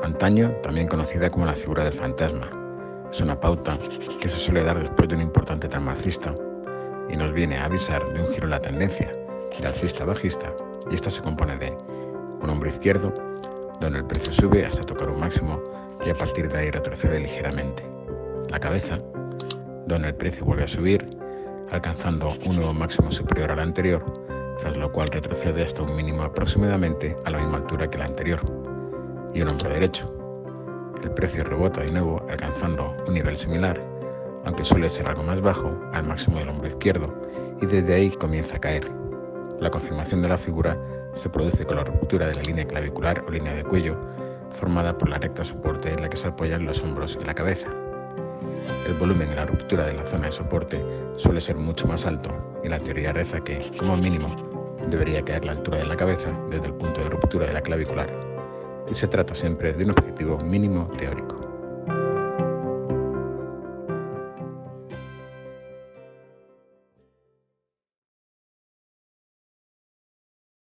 Antaño, también conocida como la figura del fantasma, es una pauta que se suele dar después de un importante tramo alcista y nos viene a avisar de un giro en la tendencia, de alcista a bajista, y esta se compone de un hombro izquierdo, donde el precio sube hasta tocar un máximo y a partir de ahí retrocede ligeramente. La cabeza, donde el precio vuelve a subir, alcanzando un nuevo máximo superior al anterior, tras lo cual retrocede hasta un mínimo aproximadamente a la misma altura que el anterior. Y un hombro derecho. El precio rebota de nuevo alcanzando un nivel similar, aunque suele ser algo más bajo, al máximo del hombro izquierdo, y desde ahí comienza a caer. La confirmación de la figura se produce con la ruptura de la línea clavicular o línea de cuello, formada por la recta soporte en la que se apoyan los hombros y la cabeza. El volumen en la ruptura de la zona de soporte suele ser mucho más alto y la teoría reza que, como mínimo, debería caer la altura de la cabeza desde el punto de ruptura de la clavicular, y se trata siempre de un objetivo mínimo teórico.